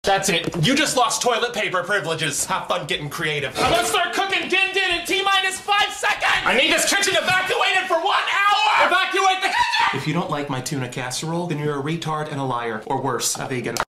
That's it. You just lost toilet paper privileges. Have fun getting creative. I'm gonna start cooking din din in T-minus 5 seconds! I need this kitchen evacuated for 1 hour! Evacuate the kitchen! If you don't like my tuna casserole, then you're a retard and a liar. Or worse, a vegan.